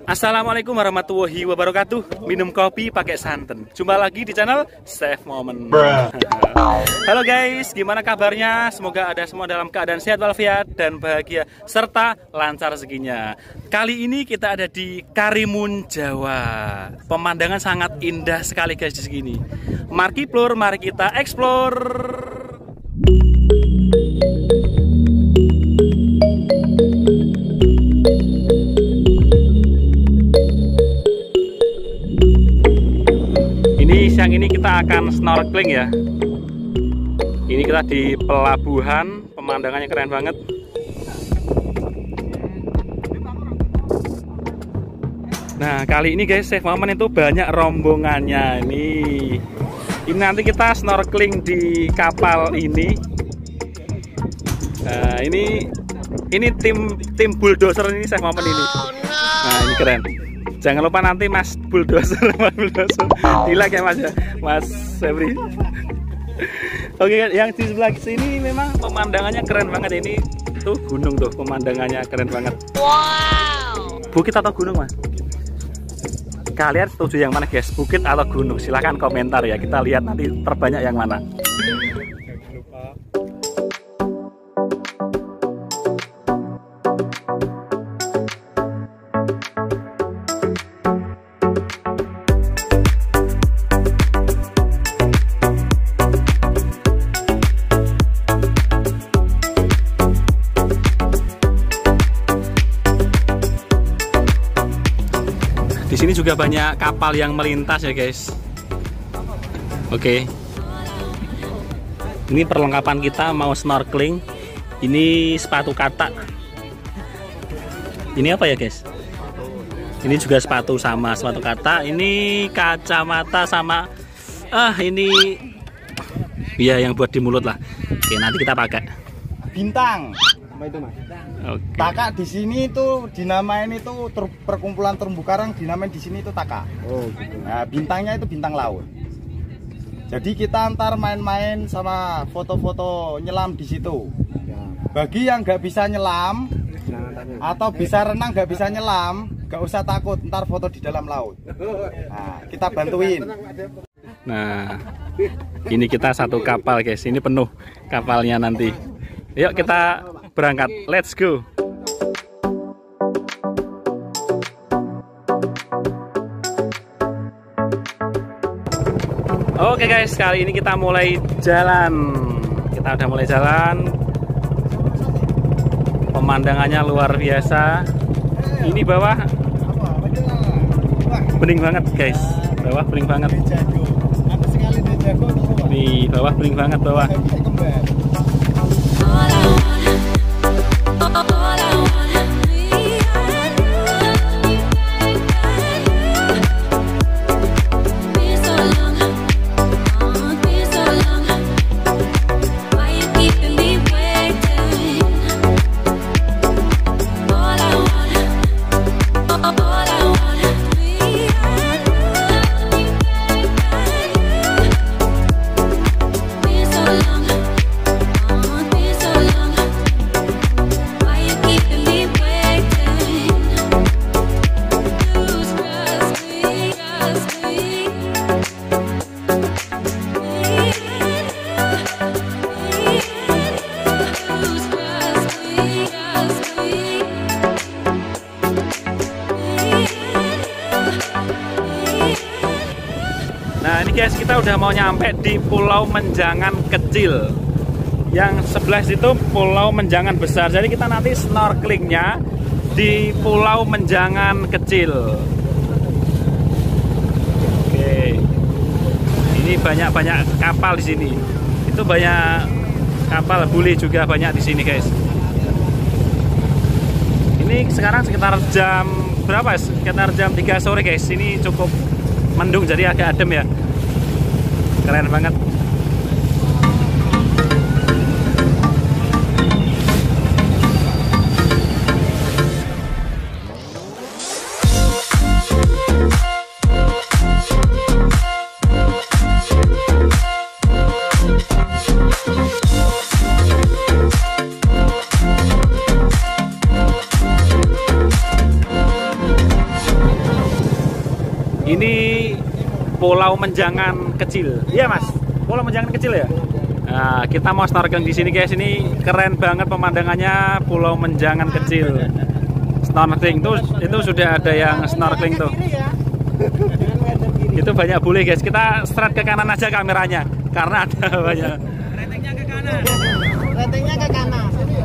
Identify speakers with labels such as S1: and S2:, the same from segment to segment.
S1: Assalamualaikum warahmatullahi wabarakatuh. Minum kopi pakai santan. Jumpa lagi di channel Save Moment. Halo guys, gimana kabarnya? Semoga ada semua dalam keadaan sehat walafiat dan bahagia serta lancar rezekinya. Kali ini kita ada di Karimun, Jawa. Pemandangan sangat indah sekali guys di sini. Markiplur, mari kita explore. Siang ini kita akan snorkeling ya. Ini kita di pelabuhan, pemandangannya keren banget. Nah kali ini guys, Save Moment itu banyak rombongannya. Ini nanti kita snorkeling di kapal ini. Nah ini tim bulldozer ini Save Moment ini. Nah ini keren. Jangan lupa nanti Mas Bulldozer, di like ya Mas ya, Mas Febri. Oke, yang di sebelah sini memang pemandangannya keren banget. Ini tuh gunung tuh, pemandangannya keren banget. Wow. Bukit atau gunung Mas? Kalian setuju yang mana guys? Bukit atau gunung? Silahkan komentar ya. Kita lihat nanti terbanyak yang mana. Di sini juga banyak kapal yang melintas ya guys. Oke. Ini perlengkapan kita mau snorkeling. Ini sepatu kata. Ini apa ya guys? Ini juga sepatu sama sepatu kata. Ini kacamata sama ini ya yang buat di mulut lah. Oke, nanti kita pakai.
S2: Bintang. Apa itu Mas?
S1: Okay.
S2: Taka di sini itu dinamain itu perkumpulan terumbu karang, dinamain di sini itu taka. Oh, gitu. Nah, bintangnya itu bintang laut. Jadi kita antar main-main sama foto-foto nyelam di situ. Bagi yang nggak bisa nyelam atau bisa renang nggak bisa nyelam, nggak usah takut, ntar foto di dalam laut. Nah, kita bantuin.
S1: Nah, ini kita satu kapal guys, ini penuh kapalnya nanti. Yuk kita berangkat, let's go. Oke guys, kali ini kita mulai jalan. Kita udah mulai jalan. Pemandangannya luar biasa. Ini bawah bening banget guys. Bawah bening banget. Nih, bawah bening banget bawah. Nah ini guys, kita udah mau nyampe di Pulau Menjangan Kecil. Yang sebelah situ Pulau Menjangan Besar. Jadi kita nanti snorkelingnya di Pulau Menjangan Kecil. Oke. Ini banyak kapal di sini. Itu banyak kapal bule juga banyak di sini guys. Ini sekarang sekitar jam berapa? Sekitar jam 3 sore guys. Ini cukup mendung jadi agak adem ya. Keren banget. Pulau Menjangan Kecil. Iya Mas, Pulau Menjangan Kecil ya. Nah, kita mau snorkeling di sini guys. Ini keren banget pemandangannya, Pulau Menjangan Kecil. Snorkeling itu sudah ada yang snorkeling tuh. Itu banyak bule guys. Kita straight ke kanan aja kameranya karena ada banyak.
S3: Ratingnya ke kanan. Ratingnya ke kanan.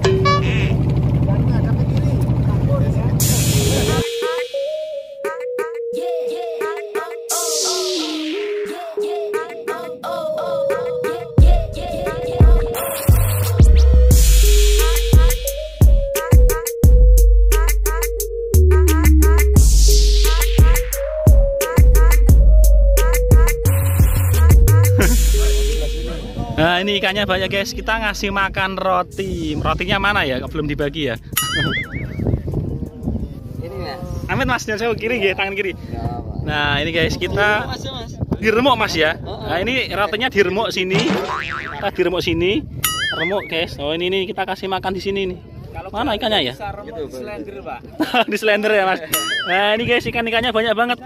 S1: Nah ini ikannya banyak guys, kita ngasih makan roti. Rotinya mana ya? Belum dibagi ya.
S3: Ini Mas.
S1: Amit Mas, saya kiri ya, tangan kiri. Nah ini guys, kita diremuk Mas ya. Nah ini rotinya diremuk sini. Kita diremuk sini. Remuk guys. Oh ini kita kasih makan di sini nih. Mana ikannya ya?
S3: Di slender Pak.
S1: Di slender ya Mas. Nah ini guys, ikannya banyak banget.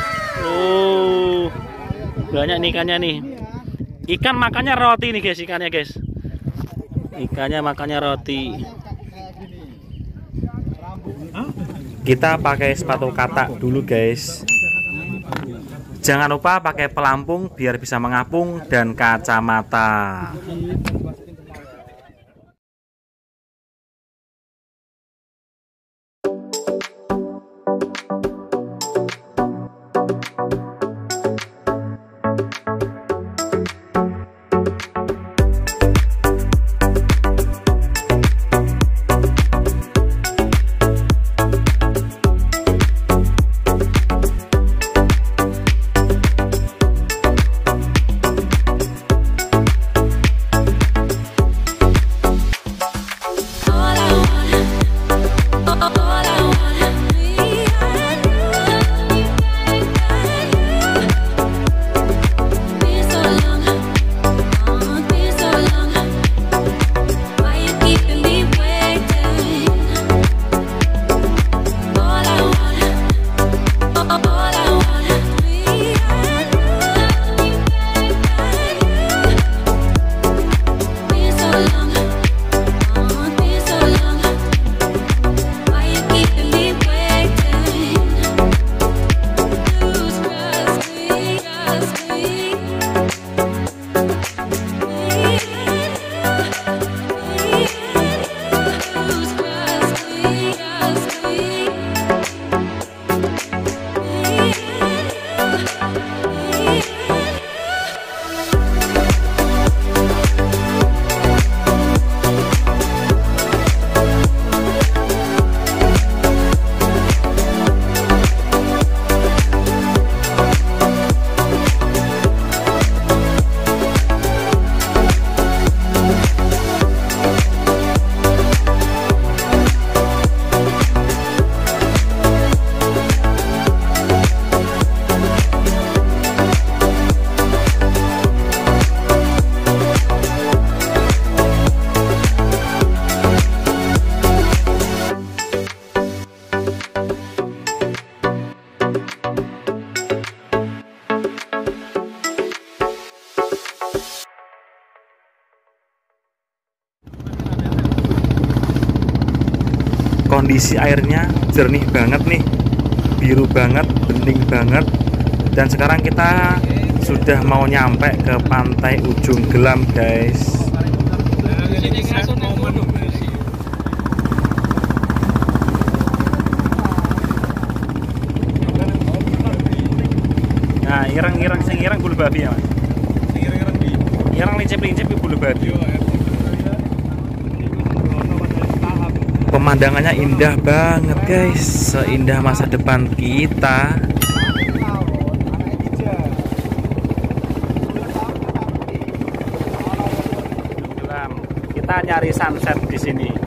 S1: Oh banyak nih ikannya nih. Ikan makannya roti nih guys, ikannya guys. Ikannya makannya roti. Kita pakai sepatu katak dulu guys. Jangan lupa pakai pelampung biar bisa mengapung dan kacamata. Kondisi airnya jernih banget nih, biru banget, bening banget. Dan sekarang kita sudah mau nyampe ke pantai Ujung Gelam guys. Nah ireng-ireng sing ireng bulu babi ya Mas. Ireng lincip-lincip bulu babi. Pemandangannya indah banget guys, seindah masa depan kita. Kita nyari sunset di sini.